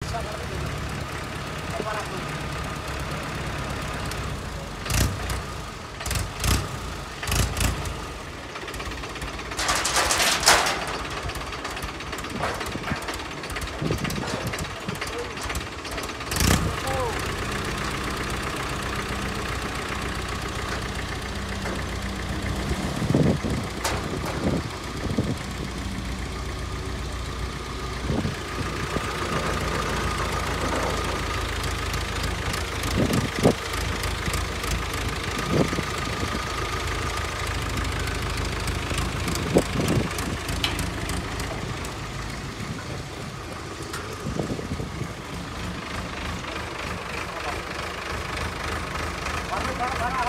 Hãy subscribe cho kênh Ghiền Mì Gõ để không bỏ lỡ